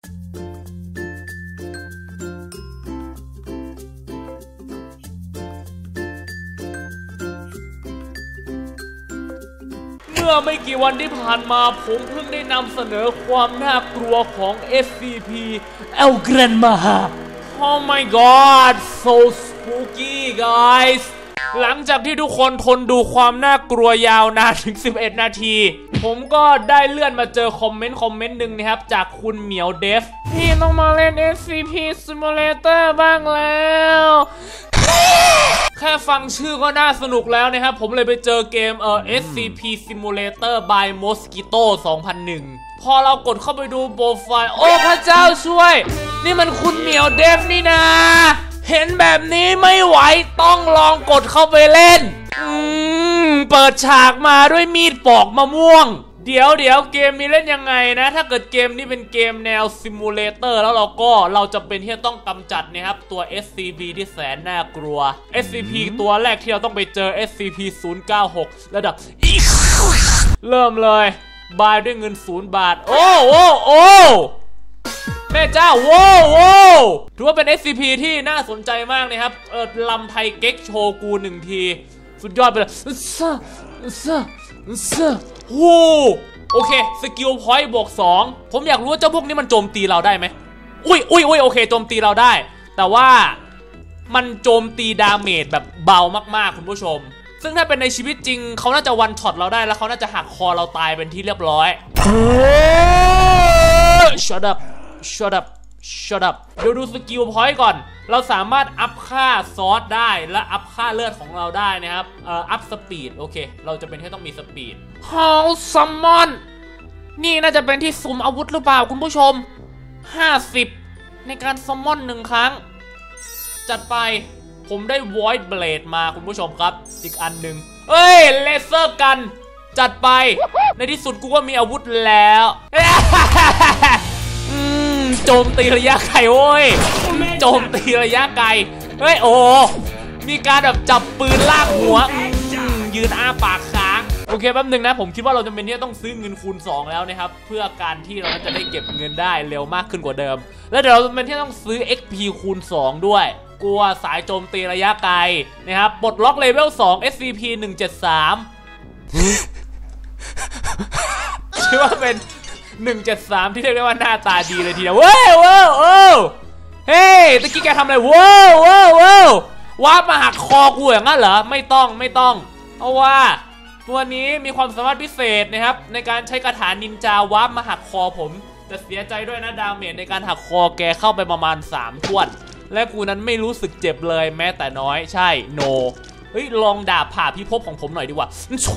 เมื่อไม่กี่วันที่ผ่านมาผมเพิ่งได้นำเสนอความน่ากลัวของ SCP El Granma Oh my god so spooky guys หลังจากที่ทุกคนทนดูความน่ากลัวยาวนานถึง11นาทีผมก็ได้เลื่อนมาเจอคอมเมนต์หนึ่งนะครับจากคุณเหมียวเดฟพี่ต้องมาเล่น SCP Simulator บ้างแล้วแค่ฟังชื่อก็น่าสนุกแล้วนะครับผมเลยไปเจอเกมSCP Simulator by Mosquito 2001 พอเรากดเข้าไปดูโปรไฟล์โอ้พระเจ้าช่วยนี่มันคุณเหมียวเดฟนี่นะเห็นแบบนี้ไม่ไหวต้องลองกดเข้าไปเล่นเปิดฉากมาด้วยมีดปอกมะม่วงเดี๋ยวเกมนี้เล่นยังไงนะถ้าเกิดเกมนี้เป็นเกมแนวซิมูเลเตอร์แล้วเราจะเป็นที่จะต้องกำจัดนะครับตัว SCP ที่แสนน่ากลัว SCP ตัวแรกที่เราต้องไปเจอ SCP-096 ระดับเริ่มเลยบายด้วยเงิน0 บาทโอ้แม่เจ้าโว้ถือว่าเป็น SCP ที่น่าสนใจมากนะครับลำไทยเก๊กโชกู1ทีสุดยอดไปเลยโอ้โอเคสกิลพอยต์บวก2ผมอยากรู้ว่าเจ้าพวกนี้มันโจมตีเราได้ไหมอุ้ยโอเคโจมตีเราได้แต่ว่ามันโจมตีดาเมจแบบเบามากๆคุณผู้ชมซึ่งถ้าเป็นในชีวิตจริงเขาน่าจะวันช็อตเราได้แล้วเขาน่าจะหักคอเราตายเป็นที่เรียบร้อยShut up เดี๋ยวดูสกิลพอยต์ก่อนเราสามารถอัพค่าซอสได้และอัพค่าเลือดของเราได้นะครับอัพสปีดโอเคเราจะเป็นที่ต้องมีสปีดฮอลซัมมอนนี่น่าจะเป็นที่สุ่มอาวุธหรือเปล่าคุณผู้ชม50ในการซัมมอน1ครั้งจัดไปผมได้ Void Blade มาคุณผู้ชมครับอีกอันหนึ่งเลเซอร์กันจัดไปในที่สุดกูก็มีอาวุธแล้วโจมตีระยะไกลโว้ยโจมตีระยะไกลโอ้มีการแบบจับปืนลากหัวยืนอ้าปากค้างโอเคแป๊บนึงนะผมคิดว่าเราจะเป็นที่ต้องซื้อเงินคูณ2แล้วนะครับเพื่อการที่เราจะได้เก็บเงินได้เร็วมากขึ้นกว่าเดิมแล้วเดี๋ยวเราจะเป็นที่ต้องซื้อ XP คูณ2ด้วยกลัวสายโจมตีระยะไกลนะครับปลดล็อกเลเวล2 SCP 173คิดว่าเป็น173ที่เรียกได้ว่าหน้าตาดีเลยทีเดียวว้าวเฮ้ยตะกี้แกทำอะไรว้าวว้ามาหักคอกูอย่างนั้นเหรอไม่ต้องเพราะว่าตัวนี้มีความสามารถพิเศษนะครับในการใช้คาถานินจาวาร์ปมาหักคอผมแต่เสียใจด้วยนะดาเมจในการหักคอแกเข้าไปประมาณ3 ถ้วนและกูนั้นไม่รู้สึกเจ็บเลยแม้แต่น้อยใช่โนลองดาบผ่าพิภพของผมหน่อยดีกว่าช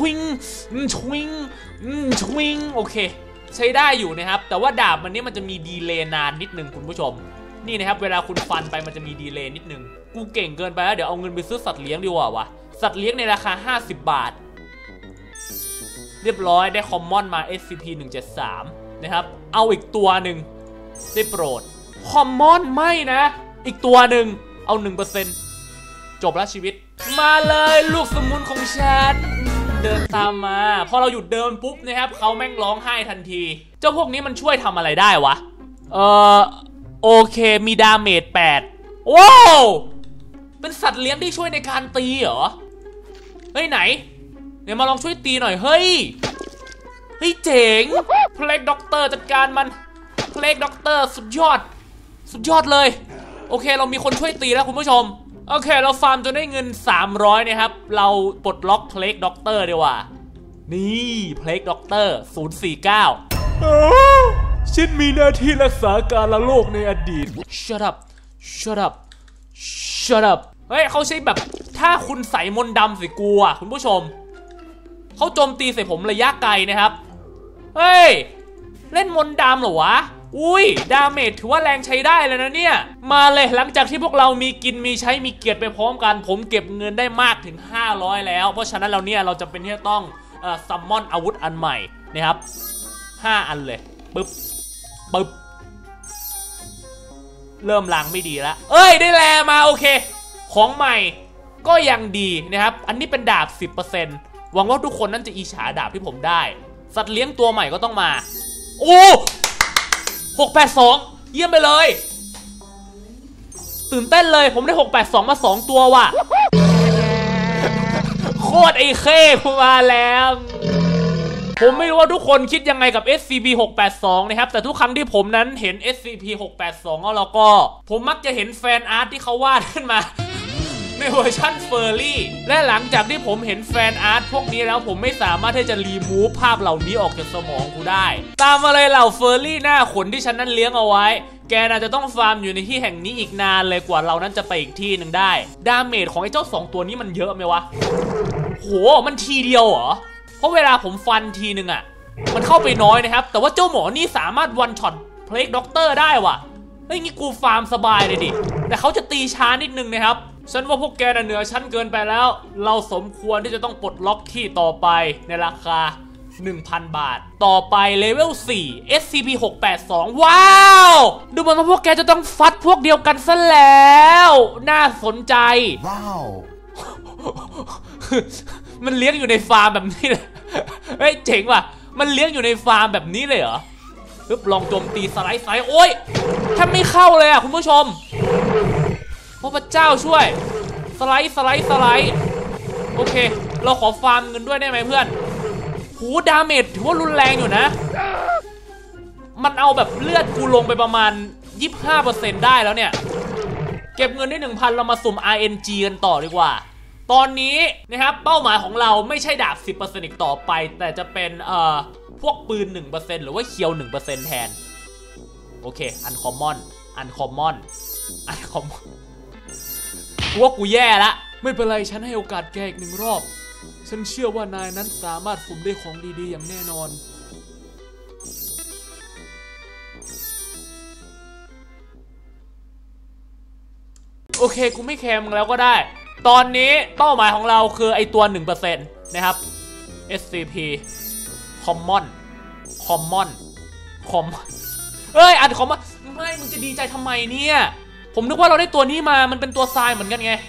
วิงโอเคใช้ได้อยู่นะครับแต่ว่าดาบมันนี่มันจะมีดีเลย์นานนิดนึงคุณผู้ชมนี่นะครับเวลาคุณฟันไปมันจะมีดีเลย์นิดนึงกูเก่งเกินไปแล้วเดี๋ยวเอาเงินไปซื้อสัตว์เลี้ยงดีกว่าวะสัตว์เลี้ยงในราคา50 บาทเรียบร้อยได้คอมมอนมา SCP-173 นะครับเอาอีกตัวหนึ่งได้โปรดคอมมอนไม่นะอีกตัวหนึ่งเอา 1% จบแล้วชีวิตมาเลยลูกสมุนของฉันเดินตามมาพอเราหยุดเดินปุ๊บนะครับเขาแม่งร้องไห้ทันทีเจ้าพวกนี้มันช่วยทำอะไรได้วะโอเคมีดาเมจ8ว้าวเป็นสัตว์เลี้ยงที่ช่วยในการตีเหรอไหนเดี๋ยวมาลองช่วยตีหน่อยเฮ้ยเจ๋งเพลกด็อกเตอร์จัดการมันเพลกด็อกเตอร์สุดยอดเลยโอเคเรามีคนช่วยตีแล้วคุณผู้ชมโอเคเราฟาร์มจนได้เงิน300นะครับเราปลดล็อกเพลกด็อกเตอร์ดีกว่านี่เพลกด็อกเตอร์049ฉันมีหน้าที่รักษาการละโรคในอดีต shut up เฮ้ยเขาใช้แบบถ้าคุณใส่มนต์ดำใส่กูอ่ะคุณผู้ชมเขาโจมตีใส่ผมระยะไกลนะครับเฮ้ยเล่นมนต์ดำเหรอวะอุ้ยดาเมจถือว่าแรงใช้ได้เลยนะเนี่ยมาเลยหลังจากที่พวกเรามีกินมีใช้มีเกียรติไปพร้อมกันผมเก็บเงินได้มากถึง500แล้วเพราะฉะนั้นเราจะเป็นที่ต้องซัมมอนอาวุธอันใหม่นะครับ5 อันเลยปึ๊บเริ่มล้างไม่ดีแล้วได้แลมาโอเคของใหม่ก็ยังดีนะครับอันนี้เป็นดาบ 10% หวังว่าทุกคนนั้นจะอิจฉาดาบที่ผมได้สัตว์เลี้ยงตัวใหม่ก็ต้องมาโอ้682 เยี่ยมไปเลยตื่นเต้นเลยผมได้682มา2ตัวว่ะโคตรไอ้เข้มาแล้วผมไม่รู้ว่าทุกคนคิดยังไงกับ SCP-682 นะครับแต่ทุกครั้งที่ผมนั้นเห็น SCP-682 แล้วก็ผมมักจะเห็นแฟนอาร์ตที่เขาวาดขึ้นมาในเวอร์ชั่นเฟอร์รี่และหลังจากที่ผมเห็นแฟนอาร์ตพวกนี้แล้วผมไม่สามารถที่จะรีมูฟภาพเหล่านี้ออกจากสมองกูได้ตามมาเลยเหล่าเฟอร์รี่หน้าขนที่ฉันนั้นเลี้ยงเอาไว้แกน่าจะต้องฟาร์มอยู่ในที่แห่งนี้อีกนานเลยกว่าเรานั้นจะไปอีกที่หนึ่งได้ดาเมจของไอ้เจ้า2ตัวนี้มันเยอะไหมวะโหมันทีเดียวเหรอเพราะเวลาผมฟันทีนึงอ่ะมันเข้าไปน้อยนะครับแต่ว่าเจ้าหมอนี่สามารถวันช็อตเพลกด็อกเตอร์ได้ว่ะเฮ้ยงี้กูฟาร์มสบายเลยดิแต่เขาจะตีช้านิดนึงนะครับฉันว่าพวกแกน่ะเหนือชั้นเกินไปแล้วเราสมควรที่จะต้องปลดล็อกที่ต่อไปในราคา 1,000 บาทต่อไปเลเวล 4 SCP-682 ว้าวดูเหมือนว่าพวกแกจะต้องฟัดพวกเดียวกันซะแล้วน่าสนใจว้าวมันเลี้ยงอยู่ในฟาร์มแบบนี้เลยเฮ้ยเจ๋งว่ะมันเลี้ยงอยู่ในฟาร์มแบบนี้เลยเหรอปึ๊บลองโจมตีสไลด์โอ้ยแทบไม่เข้าเลยอ่ะคุณผู้ชมพระเจ้าช่วยสไลด์โอเคเราขอฟาร์มเงินด้วยได้ไหมเพื่อนหูดาเมจถือว่ารุนแรงอยู่นะมันเอาแบบเลือดกูลงไปประมาณ 25% ได้แล้วเนี่ยเก็บเงินได้ 1,000 เรามาสุ่ม RNG กันต่อดีกว่าตอนนี้นะครับเป้าหมายของเราไม่ใช่ดาบ 10% อีกต่อไปแต่จะเป็นพวกปืน 1% หรือว่าเคียว 1% แทนโอเคอันคอมมอนกูว่ากูแย่ละไม่เป็นไรฉันให้โอกาสแกอีก1 รอบฉันเชื่อว่านายนั้นสามารถสุ่มได้ของดีๆอย่างแน่นอนโอเคกูไม่แคร์มึงแล้วก็ได้ตอนนี้เป้าหมายของเราคือไอตัว 1% นะครับ SCP Common เอ้ยอันคอมไม่มึงจะดีใจทำไมเนี่ยผมนึกว่าเราได้ตัวนี้มามันเป็นตัวทรายเหมือนกันไง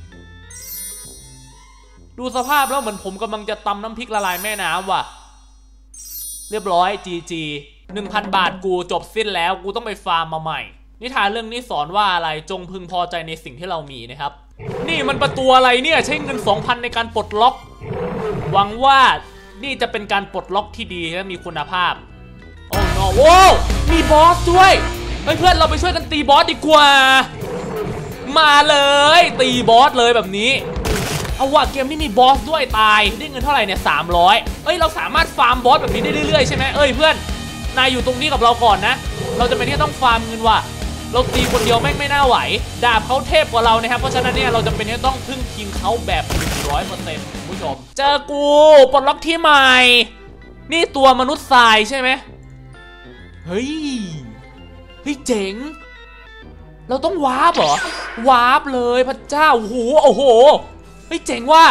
ดูสภาพแล้วเหมือนผมกำลังจะตำน้ำพริกละลายแม่น้ำว่ะเรียบร้อย GG 1,000 บาทกูจบสิ้นแล้วกูต้องไปฟาร์มมาใหม่นิทานเรื่องนี้สอนว่าอะไรจงพึงพอใจในสิ่งที่เรามีนะครับนี่มันประตูอะไรเนี่ยใช้เงิน 2,000 ในการปลดล็อกหวังว่านี่จะเป็นการปลดล็อกที่ดีและมีคุณภาพโอ้โนโว้มีบอสด้วยเพื่อนเราไปช่วยกันตีบอสดีกว่ามาเลยตีบอสเลยแบบนี้เอาว่ะเกมนี้มีบอสด้วยตายได้เงินเท่าไหร่เนี่ย300เอ้ยเราสามารถฟาร์มบอสแบบนี้ได้เรื่อยๆใช่ไหมเอ้ยเพื่อนนายอยู่ตรงนี้กับเราก่อนนะเราจะเป็นที่ต้องฟาร์มเงินว่ะเราตีคนเดียวไม่น่าไหวดาบเขาเทพกว่าเรานะครับเพราะฉะนั้นเนี่ยเราจะเป็นที่ต้องพึ่งทีมเขาแบบ 100% ผู้ชมเจอกูปลดล็อกที่ใหม่นี่ตัวมนุษย์ทรายใช่ไหมเฮ้ยเจ๋งเราต้องวาร์ปเหรอวาร์ปเลยพระเจ้าโอ้โหเฮ้ยเจ๋งว่ะ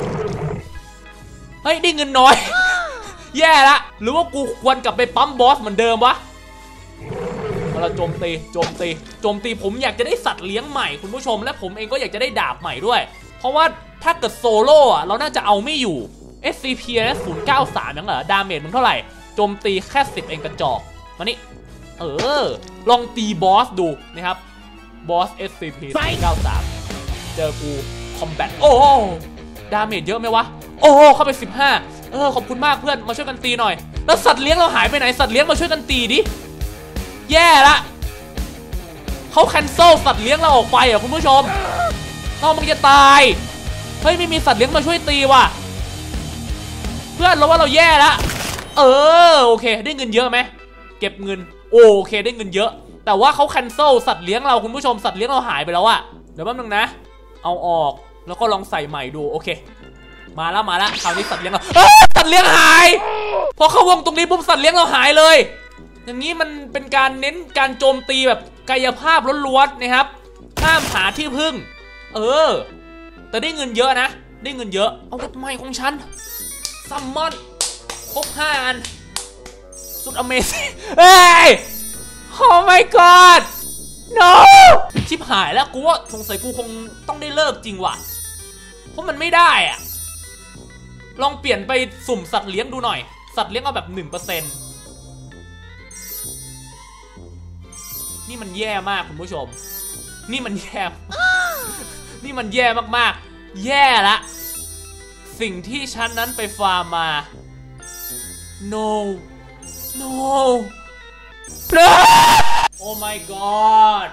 เฮ้ยได้เงินน้อย แย่ละหรือว่ากูควรกลับไปปั๊มบอสเหมือนเดิมวะเราโจมตีผมอยากจะได้สัตว์เลี้ยงใหม่คุณผู้ชมและผมเองก็อยากจะได้ดาบใหม่ด้วยเพราะว่าถ้าเกิดโซโล่อะเราน่าจะเอาไม่อยู่ SCP นะ093ยังเหรอดาเมจมันเท่าไหร่โจมตีแค่10เองกระจอกมานี่ลองตีบอสดูนะครับบอส SCP 093เจอกูคอมแบทโอ้ดาเมจเยอะไหมวะโอ้เข้าไป15ขอบคุณมากเพื่อนมาช่วยกันตีหน่อยแล้วสัตว์เลี้ยงเราหายไปไหนสัตว์เลี้ยงมาช่วยกันตีดิแย่ละเขาแคนเซิลสัตว์เลี้ยงเราออกไปอ่ะคุณผู้ชมเรามันจะตายเฮ้ยไม่มีสัตว์เลี้ยงมาช่วยตีว่ะเพื่อนเราว่าเราแย่ละโอเคได้เงินเยอะไหมเก็บเงินโอเคได้เงินเยอะแต่ว่าเขาแคนเซิลสัตว์เลี้ยงเราคุณผู้ชมสัตว์เลี้ยงเราหายไปแล้วอะเดี๋ยวแป๊บนึงนะเอาออกแล้วก็ลองใส่ใหม่ดูโอเคมาแล้วคราวนี้สัตว์เลี้ยงเราสัตว์เลี้ยงหายพอเข้าวงตรงนี้ปุ๊บสัตว์เลี้ยงเราหายเลยอย่างนี้มันเป็นการเน้นการโจมตีแบบกายภาพล้วนๆนะครับห้ามหาที่พึ่งแต่ได้เงินเยอะนะได้เงินเยอะเอารถใหม่ของฉันซัมมอนครบ5 อันสุด Amazing เฮ้ย Oh my god no ชิบหายแล้วกูว่าสงสัยกูคงต้องได้เลิกจริงว่ะเพราะมันไม่ได้อะลองเปลี่ยนไปสุ่มสัตว์เลี้ยงดูหน่อยสัตว์เลี้ยงเอาแบบ 1% นี่มันแย่มากคุณผู้ชมนี่มันแย่ นี่มันแย่มากๆแย่ละสิ่งที่ฉันนั้นไปฟาร์มมา no no no oh my god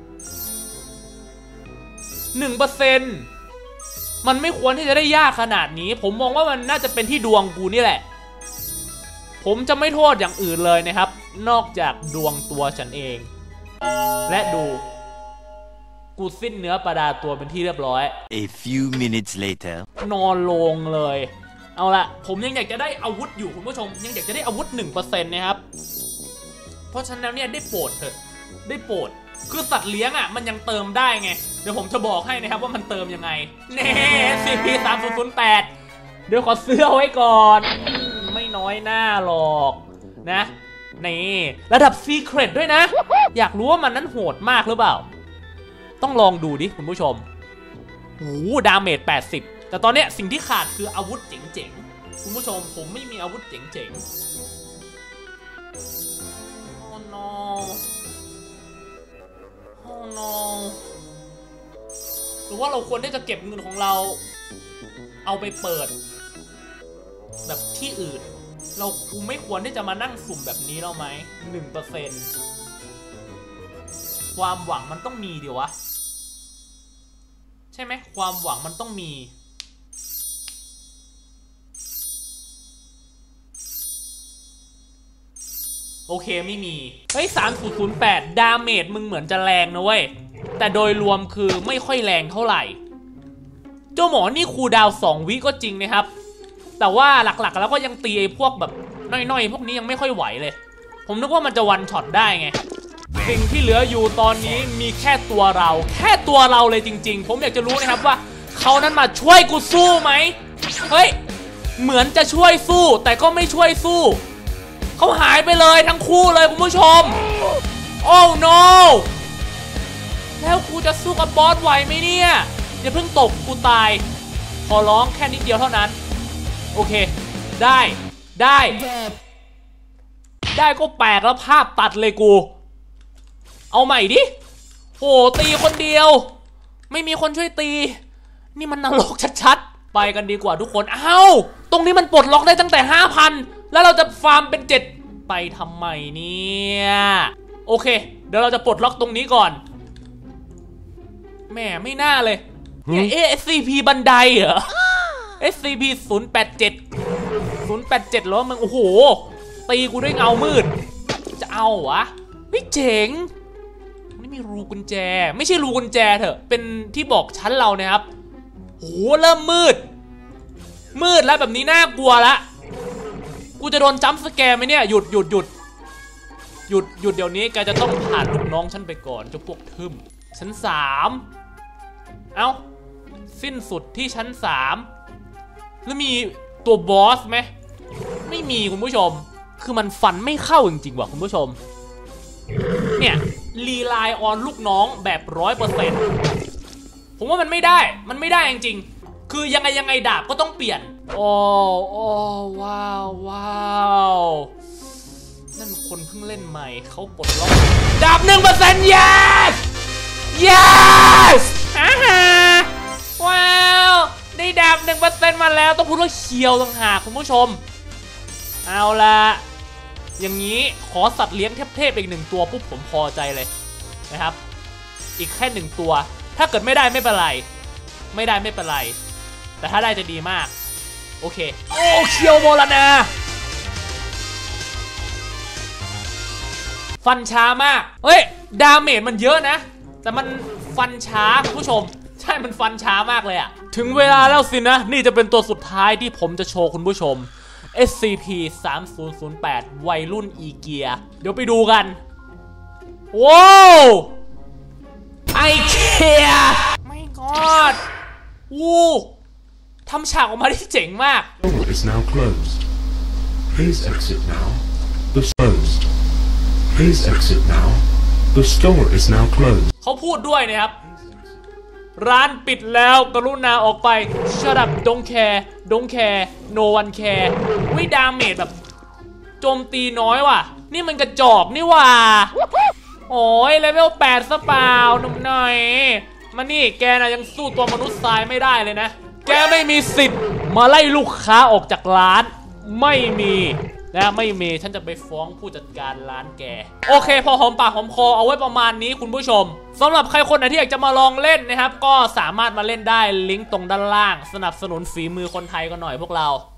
1%มันไม่ควรที่จะได้ยากขนาดนี้ผมมองว่ามันน่าจะเป็นที่ดวงกูนี่แหละผมจะไม่โทษอย่างอื่นเลยนะครับนอกจากดวงตัวฉันเองและดูกูสิ้นเนื้อประดาตัวเป็นที่เรียบร้อย A few minutes later นอนลงเลยเอาละผมยังอยากจะได้อาวุธอยู่คุณผู้ชมยังอยากจะได้อาวุธ 1% นะครับเพราะฉะนั้นเนี่ยได้โปรดเถอะได้โปรดคือสัตว์เลี้ยงอ่ะมันยังเติมได้ไงเดี๋ยวผมจะบอกให้นะครับว่ามันเติมยังไงเน่ SCP-3008 เดี๋ยวขอซื้อเอาไว้ก่อนไม่น้อยหน้าหรอกนะนี่ระดับ Secret ด้วยนะอยากรู้ว่ามันนั้นโหดมากหรือเปล่าต้องลองดูดิคุณผู้ชมโอ้ดาเมจ80แต่ตอนเนี้ยสิ่งที่ขาดคืออาวุธเจ๋งๆคุณผู้ชมผมไม่มีอาวุธเจ๋งๆโอ้ no โอ้ no หรือว่าเราควรที่จะเก็บเงินของเราเอาไปเปิดแบบที่อื่นเราไม่ควรที่จะมานั่งสุ่มแบบนี้แล้วไหม 1% ความหวังมันต้องมีดิวะใช่ไหมความหวังมันต้องมีโอเคไม่มีเฮ้ย3008ดาเมจมึงเหมือนจะแรงนะเว้ยแต่โดยรวมคือไม่ค่อยแรงเท่าไหร่เจ้าหมอนี่คูลดาวน์2 วิก็จริงนะครับแต่ว่าหลักๆแล้วก็ยังตีไอ้พวกแบบน้อยๆพวกนี้ยังไม่ค่อยไหวเลยผมนึกว่ามันจะวันช็อตได้ไงสิ่งที่เหลืออยู่ตอนนี้มีแค่ตัวเราเลยจริงๆผมอยากจะรู้นะครับว่าเขานั้นมาช่วยกูสู้ไหมเฮ้ยเหมือนจะช่วยสู้แต่ก็ไม่ช่วยสู้เขาหายไปเลยทั้งคู่เลยคุณผู้ชมโอ้ no แล้วกูจะสู้กับบอสไหวไหมเนี่ยอย่าเพิ่งตกกูตายขอร้องแค่นิดเดียวเท่านั้นโอเคได้ก็แปลกแล้วภาพตัดเลยกูเอาใหม่ดิโหตีคนเดียวไม่มีคนช่วยตีนี่มันนรกชัดๆไปกันดีกว่าทุกคนเอ้าตรงนี้มันปลดล็อกได้ตั้งแต่ 5,000 แล้วเราจะฟาร์มเป็น7ไปทำไมเนี่ยโอเคเดี๋ยวเราจะปลดล็อกตรงนี้ก่อนแหมไม่น่าเลยเนี่ย SCP บันไดเหรอ SCP-087 หรอมึงโอ้โหตีกูด้วยเงามืดจะเอาวะไม่เจ๋งนี่มีรูกุญแจไม่ใช่รูกุญแจเถอะเป็นที่บอกชั้นเรานะครับโหเริ่มมืดแล้วแบบนี้น่ากลัวละกูจะโดนจัมป์สแกร์ไหมเนี่ยหยุดเดี๋ยวนี้แกจะต้องผ่านลูกน้องฉันไปก่อนเจ้าพวกทึมชั้น3เอ้าสิ้นสุดที่ชั้น3แล้วมีตัวบอสไหมไม่มีคุณผู้ชมคือมันฟันไม่เข้าจริงๆว่ะคุณผู้ชมเนี่ยรีไลน์ออนลูกน้องแบบ 100% ผมว่ามันไม่ได้จริงๆคือยังไงดาบก็ต้องเปลี่ยนโอ้ว้าวนั่นคนเพิ่งเล่นใหม่เขาปลดล็อกดาบ 1% yes ว้าวได้ดาบ 1% มาแล้วต้องพูดว่าเคียวต่างหากคุณผู้ชมเอาละอย่างนี้ขอสัตว์เลี้ยงเทพๆอีก1 ตัวปุ๊บผมพอใจเลยนะครับอีกแค่1 ตัวถ้าเกิดไม่ได้ไม่เป็นไรแต่ถ้าได้จะดีมากโอเคโอ้เคียวโมลนาฟันช้ามากเฮ้ยดาเมจมันเยอะนะแต่มันฟันช้าคุณผู้ชมใช่มันฟันช้ามากเลยอะถึงเวลาแล้วสินะนี่จะเป็นตัวสุดท้ายที่ผมจะโชว์คุณผู้ชม SCP-3008 วัยรุ่นอีเกียเดี๋ยวไปดูกันว้าวไอเกียไม่กอดวูทำฉากออกมาได้เจ๋งมาก The door is now closed. Please exit now. The closed. Please exit now. The store is now closed. เขาพูดด้วยนะครับร้านปิดแล้วกรุณาออกไป Shut up don't care no one care วิดาเมจแบบโจมตีน้อยว่ะนี่มันกระจอกนี่ว่ะโอ้ยเลเวล8ซะเปล่าหนุ่มหน่อยมานี่แกนะยังสู้ตัวมนุษย์ทรายไม่ได้เลยนะแกไม่มีสิทธิ์มาไล่ลูกค้าออกจากร้านไม่มีนะไม่มีฉันจะไปฟ้องผู้จัดการร้านแกโอเคพอหอมปากหอมคอเอาไว้ประมาณนี้คุณผู้ชมสำหรับใครคนไหนที่อยากจะมาลองเล่นนะครับก็สามารถมาเล่นได้ลิงก์ตรงด้านล่างสนับสนุนฝีมือคนไทยกันหน่อยพวกเรา